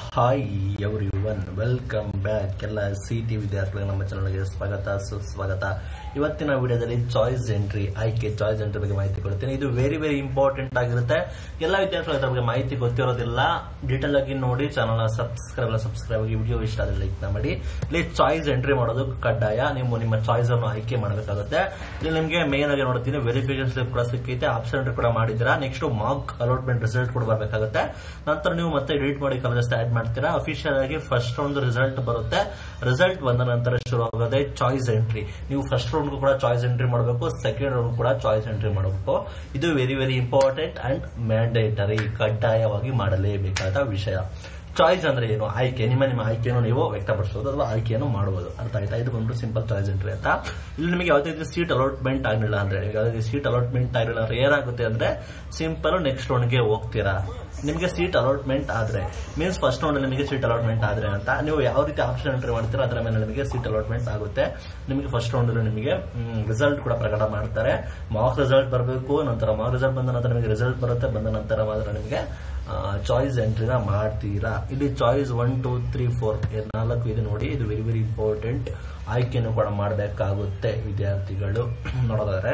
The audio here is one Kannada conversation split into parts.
Hi everyone, welcome back. ಎಲ್ಲ ಸಿಟಿ ವಿದ್ಯಾರ್ಥಿಗಳಿಗೆ ನಮ್ಮ ಚಾನಲ್ಗೆ ಸ್ವಾಗತ ಸುಸ್ವಾಗತ. ಇವತ್ತಿನ ವಿಡಿಯೋದಲ್ಲಿ ಚಾಯ್ಸ್ ಎಂಟ್ರಿ ಬಗ್ಗೆ ಮಾಹಿತಿ ಕೊಡ್ತೀನಿ. ಇದು ವೆರಿ ಇಂಪಾರ್ಟೆಂಟ್ ಆಗಿರುತ್ತೆ. ಎಲ್ಲ ವಿದ್ಯಾರ್ಥಿಗಳು ಅದರ ಬಗ್ಗೆ ಮಾಹಿತಿ ಗೊತ್ತಿರೋದಿಲ್ಲ. ಡೀಟೇಲ್ ಆಗಿ ನೋಡಿ, ಚಾನಲ್ ಸಬ್ಸ್ಕ್ರೈಬ್ ಆಗಿ, ವಿಡಿಯೋ ಇಷ್ಟ ಆದರೆ ಲೈಕ್ ಮಾಡಿ. ಇಲ್ಲಿ ಚಾಯ್ಸ್ ಎಂಟ್ರಿ ಮಾಡೋದು ಕಡ್ಡಾಯ. ನೀವು ನಿಮ್ಮ ಚಾಯ್ಸ್ ಅನ್ನು ಆಯ್ಕೆ ಮಾಡಬೇಕಾಗುತ್ತೆ. ಇಲ್ಲಿ ನಿಮಗೆ ಮೇನ್ ಆಗಿ ನೋಡ್ತೀನಿ, ವೆರಿಫಿಕೇಶನ್ ಸ್ಲಿಪ್ ಕೂಡ ಸಿಕ್ಕೈತೆ, ಆಪ್ಷನ್ ಎಂಟ್ರಿ ಕೂಡ ಮಾಡಿದ್ದೀರಾ. ನೆಕ್ಸ್ಟ್ ಮಾರ್ಕ್ ಅಲಾಟ್ಮೆಂಟ್ ರಿಸಲ್ಟ್ ಕೂಡ ಬರಬೇಕಾಗುತ್ತೆ. ನಂತರ ನೀವು ಮತ್ತೆ ಎಡಿಟ್ ಮಾಡಿ ಕಾಲೇಜ್ ಆಡ್ ಮಾಡ್ತೀರಾ. ಅಫಿಷಿಯಲ್ ಆಗಿ ಫಸ್ಟ್ ರೌಂಡ್ ರಿಸಲ್ಟ್ ಬರುತ್ತೆ. ರಿಸಲ್ಟ್ ಬಂದ ನಂತರ ಶುರು ಆಗೋದೇ ಚಾಯ್ಸ್ ಎಂಟ್ರಿ. ನೀವು ಫಸ್ಟ್ ರೌಂಡ್ ಕೂಡ ಚಾಯ್ಸ್ ಎಂಟ್ರಿ ಮಾಡಬೇಕು, ಸೆಕೆಂಡ್ ರೌಂಡ್ ಕೂಡ ಚಾಯ್ಸ್ ಎಂಟ್ರಿ ಮಾಡಬೇಕು. ಇದು ವೆರಿ ಇಂಪಾರ್ಟೆಂಟ್ ಅಂಡ್ ಮ್ಯಾಂಡೇಟರಿ, ಕಡ್ಡಾಯವಾಗಿ ಮಾಡಲೇಬೇಕಾದ ವಿಷಯ. ಚಾಯ್ಸ್ ಅಂದ್ರೆ ಏನು? ಆಯ್ಕೆ. ನಿಮ್ಮ ಆಯ್ಕೆಯನ್ನು ನೀವು ವ್ಯಕ್ತಪಡಿಸಬಹುದು ಅಥವಾ ಆಯ್ಕೆಯನ್ನು ಮಾಡಬಹುದು. ಅರ್ಥ ಆಯ್ತಾ? ಇದು ಬಂದು ಸಿಂಪಲ್ ಚಾಯ್ಸ್ ಎಂಟ್ರಿ ಅಂತ. ಇಲ್ಲಿ ನಿಮಗೆ ಯಾವುದೇ ರೀತಿ ಸೀಟ್ ಅಲಾಟ್ಮೆಂಟ್ ಆಗಲಿಲ್ಲ ಅಂದ್ರೆ, ಏನಾಗುತ್ತೆ ಅಂದ್ರೆ ಸಿಂಪಲ್ ನೆಕ್ಸ್ಟ್ ರೌಂಡ್ಗೆ ಹೋಗ್ತೀರಾ. ನಿಮಗೆ ಸೀಟ್ ಅಲಾಟ್ಮೆಂಟ್ ಆದ್ರೆ ಮೀನ್ಸ್ ಫಸ್ಟ್ ರೌಂಡ್ ನಿಮಗೆ ಸೀಟ್ ಅಲಾಟ್ಮೆಂಟ್ ಆದ್ರೆ ಅಂತ ನೀವು ಯಾವ ರೀತಿ ಆಪ್ಷನ್ ಎಂಟ್ರಿ ಮಾಡ್ತೀರಾ ಅದರ ಮೇಲೆ ನಿಮಗೆ ಸೀಟ್ ಅಲಾಟ್ಮೆಂಟ್ ಆಗುತ್ತೆ. ನಿಮಗೆ ಫಸ್ಟ್ ರೌಂಡ್ ನಿಮಗೆ ರಿಸಲ್ಟ್ ಕೂಡ ಪ್ರಕಟ ಮಾಡ್ತಾರೆ. ಮಾರ್ಕ್ ರಿಸಲ್ಟ್ ಬರಬೇಕು. ನಂತರ ಮಾರ್ಕ್ ರಿಸಲ್ಟ್ ಬಂದ ನಂತರ ನಿಮಗೆ ರಿಸಲ್ಟ್ ಬರುತ್ತೆ. ಬಂದ ನಂತರ ಮಾತ್ರ ನಿಮಗೆ ಚಾಯ್ಸ್ ಎಂಟ್ರಿನ ಮಾಡ್ತೀರಾ. ಇಲ್ಲಿ ಚಾಯ್ಸ್ 1, 2, 3, 4 4 ಇದೆ ನೋಡಿ. ಇದು ವೆರಿ ಇಂಪಾರ್ಟೆಂಟ್. ಆಯ್ಕೆಯನ್ನು ಕೂಡ ಮಾಡಬೇಕಾಗುತ್ತೆ ವಿದ್ಯಾರ್ಥಿಗಳು. ನೋಡೋದಾದ್ರೆ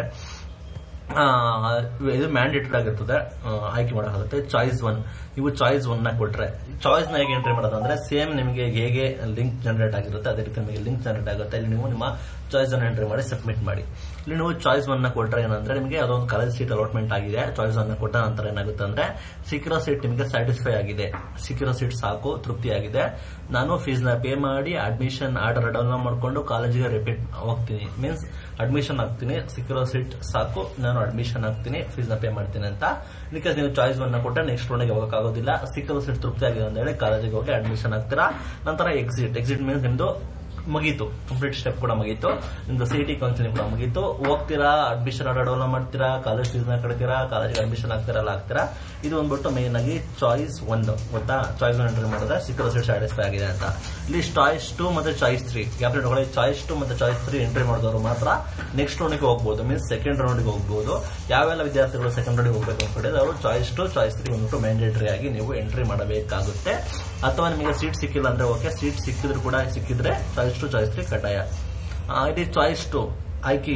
ಇದು ಮ್ಯಾಂಡೇಟರಿ ಆಗಿರ್ತದೆ, ಆಯ್ಕೆ ಮಾಡೋಕ್ಕಾಗುತ್ತೆ. ಚಾಯ್ಸ್ 1 ನೀವು ಚಾಯ್ಸ್ 1 ಕೊಟ್ರೆ, ಚಾಯ್ಸ್ ನ ಹೇಗೆ ಎಂಟ್ರಿ ಮಾಡೋದು ಅಂದ್ರೆ ಸೇಮ್ ನಿಮಗೆ ಹೇಗೆ ಲಿಂಕ್ ಜನರೇಟ್ ಆಗಿರುತ್ತೆ ಅದೇ ರೀತಿ ನಿಮಗೆ ಲಿಂಕ್ ಜನರೇಟ್ ಆಗುತ್ತೆ. ಇಲ್ಲಿ ನೀವು ನಿಮ್ಮ ಚಾಯ್ಸ್ ಅನ್ನು ಎಂಟ್ರಿ ಮಾಡಿ ಸಬ್ಮಿಟ್ ಮಾಡಿ. ಇಲ್ಲಿ ನೀವು ಚಾಯ್ಸ್ 1 ಕೊಟ್ರೆ ಏನಂದ್ರೆ ನಿಮಗೆ ಅದೊಂದು ಕಾಲೇಜ್ ಸೀಟ್ ಅಲಾಟ್ಮೆಂಟ್ ಆಗಿದೆ. ಚಾಯ್ಸ್ 1 ಕೊಟ್ಟ ನಂತರ ಏನಾಗುತ್ತೆ ಅಂದ್ರೆ ಸಿಕ್ಕಿರೋ ಸೀಟ್ ನಿಮಗೆ ಸ್ಯಾಟಿಸ್ಫೈ ಆಗಿದೆ, ಸಿಕ್ಕಿರೋ ಸೀಟ್ ಸಾಕು, ತೃಪ್ತಿಯಾಗಿದೆ, ನಾನು ಫೀಸ್ ನ ಪೇ ಮಾಡಿ ಅಡ್ಮಿಷನ್ ಆರ್ಡರ್ ಡೌನ್ಲೋಡ್ ಮಾಡ್ಕೊಂಡು ಕಾಲೇಜಿಗೆ ರಿಪೀಟ್ ಹೋಗ್ತೀನಿ, ಮೀನ್ಸ್ ಅಡ್ಮಿಷನ್ ಆಗ್ತೀನಿ, ಸಿಕ್ಕಿರೋ ಸೀಟ್ ಸಾಕು, ನಾನು ಅಡ್ಮಿಷನ್ ಆಗ್ತೀನಿ, ಫೀಸ್ ನ ಪೇ ಮಾಡ್ತೀನಿ ಅಂತ. ಇದಕ್ಕೆ ನೀವು ಚಾಯ್ಸ್ 1 ಕೊಟ್ಟರೆ ನೆಕ್ಸ್ಟ್ ರೌಂಡ್ಗೆ ಹೋಗೋಕ್ಕಾಗೋದಿಲ್ಲ. ಸಿಕ್ಕಿರೋ ಸೀಟ್ ತೃಪ್ತಿ ಆಗಿದೆ ಅಂತ ಹೇಳಿ ಕಾಲೇಜಿಗೆ ಹೋಗಿ ಅಡ್ಮಿಷನ್ ಆಗ್ತೀರಾ. ನಂತರ ಎಕ್ಸಿಟ್ ಮೀನ್ಸ್ ನಿಮ್ದು ಮುಗೀತು, ಕಂಪ್ಲೀಟ್ ಸ್ಟೆಪ್ ಕೂಡ ಮುಗೀತು, ನಿಮ್ದು ಸಿಟಿ ಕೌನ್ಸಿಲಿಂಗ್ ಕೂಡ ಮುಗೀತು. ಹೋಗ್ತೀರಾ, ಅಡ್ಮಿಷನ್ ಆರ್ಡರ್ ಡೌನ್ಲೋಡ್ ಮಾಡ್ತೀರಾ, ಕಾಲೇಜ್ ಫೀಸ್ ನ ಕಟ್ತೀರಾ, ಕಾಲೇಜಿಗೆ ಅಡ್ಮಿಷನ್ ಆಗ್ತೀರಾ. ಇದು ಬಂದ್ಬಿಟ್ಟು ಮೇನ್ ಆಗಿ ಚಾಯ್ಸ್ 1 ಗೊತ್ತಾ. ಚಾಯ್ಸ್ 1 ಎಂಟ್ರಿ ಮಾಡಿದ್ರೆ ಸಿಕ್ಕಿರೋ ಸೀಟ್ ಸ್ಯಾಟಿಸ್ಫೈ ಆಗಿದೆ ಅಂತ. ಇಲ್ಲಿ ಚಾಯ್ಸ್ 2 ಮತ್ತೆ ಚಾಯ್ಸ್ 3 ಗ್ಯಾಪ್ ಇಟ್ಕೊಳ್ಳಿ. ಚಾಯ್ಸ್ 2 ಮತ್ತೆ ಚಾಯ್ಸ್ 3 ಎಂಟ್ರಿ ಮಾಡಿದವರು ಮಾತ್ರ ನೆಕ್ಸ್ಟ್ ರೌಂಡ್ಗೆ ಹೋಗಬಹುದು, ಮೀನ್ಸ್ ಸೆಕೆಂಡ್ ರೌಂಡ್ಗೆ ಹೋಗಬಹುದು. ಯಾವೆಲ್ಲ ವಿದ್ಯಾರ್ಥಿಗಳು ಸೆಕೆಂಡ್ ರೌಂಡ್ಗೆ ಹೋಗಬೇಕು ಅನ್ಕೊಂಡಿದ್ರೆ ಅವರು ಚಾಯ್ಸ್ 2 ಚಾಯ್ಸ್ 3 ಬಂದ್ಬಿಟ್ಟು ಮ್ಯಾಂಡೇಟರಿ ಆಗಿ ನೀವು ಎಂಟ್ರಿ ಮಾಡಬೇಕಾಗುತ್ತೆ. ಅಥವಾ ನಿಮಗೆ ಸೀಟ್ ಸಿಕ್ಕಿಲ್ಲ ಅಂದ್ರೆ ಓಕೆ, ಸೀಟ್ ಸಿಕ್ಕಿದ್ರೆ ಚಾಯ್ಸ್ 2 ಚಾಯ್ಸ್ 3 ಕಡ್ಡಾಯ. ಇದು ಚಾಯ್ಸ್ 2 ಆಯ್ಕೆ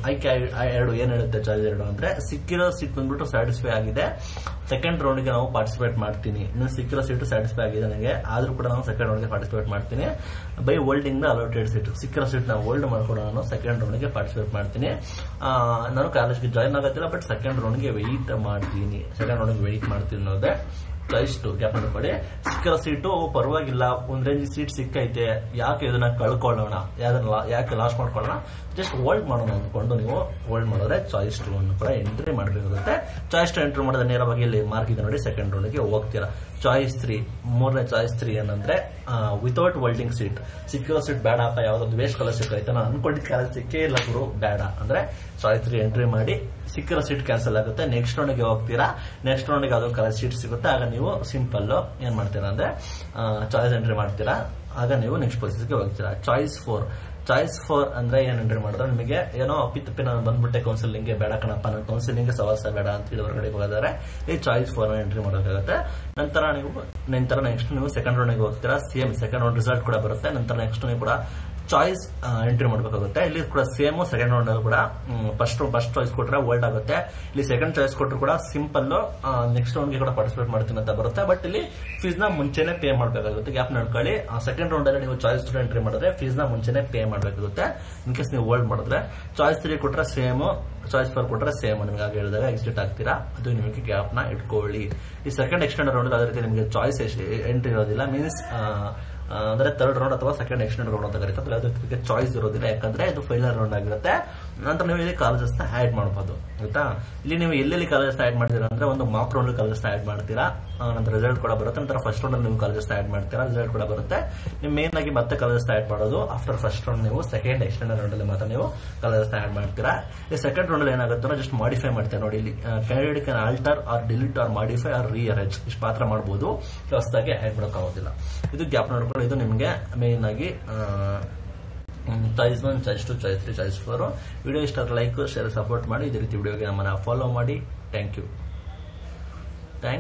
2 ಏನ್ ಹೇಳುತ್ತೆ? ಚಾಯ್ಸ್ 2 ಅಂದ್ರೆ ಸಿಕ್ಕಿರೋ ಸೀಟ್ ಬಂದ್ಬಿಟ್ಟು ಸ್ಯಾಟಿಸ್ಫೈ ಆಗಿದೆ, ಸೆಕೆಂಡ್ ರೌಂಡ್ಗೆ ನಾವು ಪಾರ್ಟಿಸಿಪೇಟ್ ಮಾಡ್ತೀನಿ. ಸಿಕ್ಕಿರೋ ಸೀಟ್ ಸ್ಯಾಟಿಸ್ಫೈ ಆಗಿದೆ ನನಗೆ, ಆದ್ರೂ ಕೂಡ ನಾನು ಸೆಕೆಂಡ್ ರೌಂಡ್ಗೆ ಪಾರ್ಟಿಸಿಪೇಟ್ ಮಾಡ್ತೀನಿ. By holding the allotted seat, ಸಿಕ್ಕಿರೋ ಸೀಟ್ ನಾವು ಹೋಲ್ಡ್ ಮಾಡ್ಕೊಂಡು ನಾನು ಸೆಕೆಂಡ್ ರೌಂಡ್ಗೆ ಪಾರ್ಟಿಸಿಪೇಟ್ ಮಾಡ್ತೀನಿ. ನಾನು ಕಾಲೇಜ್ಗೆ ಜಾಯ್ನ್ ಆಗೋದಿಲ್ಲ, ಬಟ್ ಸೆಕೆಂಡ್ ರೌಂಡ್ಗೆ ವೆಯ್ಟ್ ಮಾಡ್ತೀನಿ ಅನ್ನೋದೇ ಚಾಯ್ಸ್ 2. ಗ್ಯಾಪ್ ಮಾಡ್ಕೊಳ್ಳಿ. ಸಿಕ್ಕಿರೋ ಸೀಟು ಪರವಾಗಿಲ್ಲ, ಒಂದ್ ರೇಂಜ್ ಸೀಟ್ ಸಿಕ್ಕೈತೆ, ಯಾಕೆ ಇದನ್ನ ಕಳ್ಕೊಳ್ಳೋಣ, ಯಾಕೆ ಲಾಸ್ ಮಾಡ್ಕೊಳ್ಳೋಣ, ಜಸ್ಟ್ ಹೋಲ್ಡ್ ಮಾಡೋಣ ಅಂದ್ಕೊಂಡು ನೀವು ಹೋಲ್ಡ್ ಮಾಡಿದ್ರೆ ಚಾಯ್ಸ್ 2 ಅನ್ನು ಕೂಡ ಎಂಟ್ರಿ ಮಾಡಬೇಕಾಗುತ್ತೆ. ಚಾಯ್ಸ್ 2 ಎಂಟ್ರಿ ಮಾಡಿದ್ರೆ ನೇರವಾಗಿ ಇಲ್ಲಿ ಮಾರ್ಕ್ ಇದೆ ನೋಡಿ, ಸೆಕೆಂಡ್ ರೌಂಡ್ಗೆ ಹೋಗ್ತೀರಾ. ಚಾಯ್ಸ್ 3 ಮೂರನೇ ಚಾಯ್ಸ್ 3 ಏನಂದ್ರೆ ವಿತೌಟ್ ಹೋಲ್ಡಿಂಗ್ ಸೀಟ್. ಸಿಕ್ಕಿರೋ ಸೀಟ್ ಬೇಡ ಅಪ್ಪ, ಯಾವ್ದೊಂದು ವೇಸ್ಟ್ ಕಾಲೇಜ್ ಸಿಕ್ಕೈತೆ, ನಾನು ಅನ್ಕೊಂಡಿದ್ದ ಕಾಲೇಜ್ ಸಿಕ್ಕೇ ಇಲ್ಲ ಗುರು, ಬೇಡ ಅಂದ್ರೆ ಚಾಯ್ಸ್ 3 ಎಂಟ್ರಿ ಮಾಡಿ. ಸಿಕ್ಕಿರೋ ಸೀಟ್ ಕ್ಯಾನ್ಸಲ್ ಆಗುತ್ತೆ, ನೆಕ್ಸ್ಟ್ ರೌಂಡ್ಗೆ ಹೋಗ್ತೀರಾ. ನೆಕ್ಸ್ಟ್ ರೌಂಡ್ಗೆ ಯಾವ್ದೋ ಕಾಲೇಜ್ ಸೀಟ್ ಸಿಗುತ್ತೆ, ಆಗ ನೀವು ಸಿಂಪಲ್ ಏನ್ ಮಾಡ್ತೀರಾ ಅಂದ್ರೆ ಚಾಯ್ಸ್ ಎಂಟ್ರಿ ಮಾಡ್ತೀರಾ. ಆಗ ನೀವು ನೆಕ್ಸ್ಟ್ ಪೊಸಿಷನ್ಗೆ ಹೋಗ್ತೀರಾ. ಚಾಯ್ಸ್ 4 ಅಂದ್ರೆ ಏನ್ ಎಂಟ್ರಿ ಮಾಡಿದ್ರೆ ನಿಮಗೆ ಏನೋ ಅಪ್ಪಿತಪ್ಪಿ ನಾನು ಬಂದ್ಬಿಟ್ಟೆ ಕೌನ್ಸಿಲಿಂಗ್ಗೆ, ಬೇಡ ಕಣಪ್ಪ ನಾನು ಕೌನ್ಸಿಲಿಂಗ್ ಸವಾಸ ಬೇಡ ಅಂತ ಹೇಳಿ ಹೊರಗಡೆ ಹೋಗೋದಾದ್ರೆ ಈ ಚಾಯ್ಸ್ 4 ಎಂಟ್ರಿ ಮಾಡೋಕ್ಕಾಗುತ್ತೆ. ನಂತರ ನೆಕ್ಸ್ಟ್ ನೀವು ಸೆಕೆಂಡ್ ರೌಂಡ್ಗೆ ಹೋಗ್ತೀರಾ. ಸೇಮ್ ಸೆಕೆಂಡ್ ರೌಂಡ್ ರಿಸಲ್ಟ್ ಕೂಡ ಬರುತ್ತೆ. ನಂತರ ನೆಕ್ಸ್ಟ್ ನೀವು ಕೂಡ ಚಾಯ್ಸ್ ಎಂಟ್ರಿ ಮಾಡಬೇಕಾಗುತ್ತೆ. ಇಲ್ಲಿ ಕೂಡ ಸೇಮ್ ಸೆಕೆಂಡ್ ರೌಂಡ್ ಕೂಡ ಫಸ್ಟ್ ಚಾಯ್ಸ್ ಕೊಟ್ರೆ ಹೋಲ್ಡ್ ಆಗುತ್ತೆ. ಇಲ್ಲಿ ಸೆಕೆಂಡ್ ಚಾಯ್ಸ್ ಕೊಟ್ಟರು ಕೂಡ ಸಿಂಪಲ್ ನೆಕ್ಸ್ಟ್ ರೌಂಡ್ಗೆ ಕೂಡ ಪಾರ್ಟಿಸಿಪೇಟ್ ಮಾಡ್ತೀನಿ ಅಂತ ಬರುತ್ತೆ. ಬಟ್ ಇಲ್ಲಿ ಫೀಸ್ ನ ಮುಂಚೆನೆ ಪೇ ಮಾಡಬೇಕಾಗುತ್ತೆ. ಗ್ಯಾಪ್ ನಡ್ಕೊಳ್ಳಿ. ಸೆಕೆಂಡ್ ರೌಂಡ್ ಅಲ್ಲಿ ನೀವು ಚಾಯ್ಸ್ 2 ಎಂಟ್ರಿ ಮಾಡಿದ್ರೆ ಫೀಸ್ ನ ಮುಂಚೆನೆ ಪೇ ಮಾಡಬೇಕಾಗುತ್ತೆ. ಇನ್ ಕೇಸ್ ನೀವು ಹೋಲ್ಡ್ ಮಾಡಿದ್ರೆ ಚಾಯ್ಸ್ 3 ಕೊಟ್ರೆ ಸೇಮ್, ಚಾಯ್ಸ್ 4 ಕೊಟ್ರೆ ಸೇಮ್. ನಿಮ್ಗೆ ಆಗ ಹೇಳಿದಾಗ ಎಕ್ಸಿಟ್ ಆಗ್ತೀರಾ. ಅದು ನಿಮಗೆ ಗ್ಯಾಪ್ ನ ಇಟ್ಕೊಳ್ಳಿ. ಈ ಸೆಕೆಂಡ್ ಎಕ್ಸ್ಟೆಂಡ್ ರೌಂಡ್ ಅದೇ ರೀತಿ ನಿಮಗೆ ಚಾಯ್ಸ್ ಎಂಟ್ರಿ ಇರೋದಿಲ್ಲ, ಮೀನ್ಸ್ ಅಂದ್ರೆ ಥರ್ಡ್ ರೌಂಡ್ ಅಥವಾ ಸೆಕೆಂಡ್ ಎಕ್ಸ್ಟೆಂಡ್ ರೌಂಡ್ ಅಂತ ಕರೀತಾರೆ. ಅದಕ್ಕೆ ಚಾಯ್ಸ್ ಇರೋದಿಲ್ಲ, ಯಾಕಂದ್ರೆ ಇದು ಫೈನಲ್ ರೌಂಡ್ ಆಗಿರುತ್ತೆ. ನಂತರ ನೀವು ಇಲ್ಲಿ ಕಾಲೇಜಸ್ ನ ಆಡ್ ಮಾಡಬಹುದು ಆಯ್ತಾ. ಇಲ್ಲಿ ನೀವು ಎಲ್ಲೆಲ್ಲಿ ಕಾಲೇಜಸ್ ಆಡ್ ಮಾಡ್ತೀರಾ ಅಂದ್ರೆ ಒಂದು ಮಾರ್ಕ್ ರೌಂಡ್ ಕಾಲೇಜಸ್ ಆಡ್ ಮಾಡ್ತೀರಾ, ನಂತರ ರಿಸಲ್ಟ್ ಕೂಡ ಬರುತ್ತೆ. ನಂತರ ಫಸ್ಟ್ ರೌಂಡ್ ನೀವು ಕಾಲೇಜಸ್ ಆಡ್ ಮಾಡ್ತೀರಾ, ರಿಸಲ್ಟ್ ಕೂಡ ಬರುತ್ತೆ. ನೀವು ಮೇನ್ ಆಗಿ ಮತ್ತೆ ಕಾಲೇಜಸ್ ಆಡ್ ಮಾಡೋದು ಆಫ್ಟರ್ ಫಸ್ಟ್ ರೌಂಡ್. ನೀವು ಸೆಕೆಂಡ್ ಎಕ್ಸ್ಟೆಂಡ್ ರೌಂಡ್ ಅಲ್ಲಿ ಮಾತ್ರ ನೀವು ಕಾಲೇಜಸ್ ಆಡ್ ಮಾಡ್ತೀರಾ. ಈ ಸೆಕೆಂಡ್ ರೌಂಡ್ ಅಲ್ಲಿ ಏನಾಗುತ್ತೆ ಜಸ್ಟ್ ಮಾಡಿಫೈ ಮಾಡ್ತೀರಾ ನೋಡಿ. ಇಲ್ಲಿ candidate can alter or delete or modify or rearrange ಇಷ್ಟು ಮಾತ್ರ ಮಾಡಬಹುದು, ಹೊಸದಾಗಿ ಆಡ್ ಮಾಡೋಕ್ಕಾಗೋದಿಲ್ಲ. ಇದು ಗ್ಯಾಪ್ ನೋಡ್ಕೊಂಡು ಇದು ನಿಮಗೆ ಮೇನ್ ಆಗಿ choice 1, choice 2, choice 3, choice 4. Video ಇಷ್ಟ ಲೈಕ್, ಶೇರ್, ಸಪೋರ್ಟ್ ಮಾಡಿ. ಇದೇ ರೀತಿ ವಿಡಿಯೋಗೆ ನಮ್ಮನ್ನ ಫಾಲೋ ಮಾಡಿ. Thank you.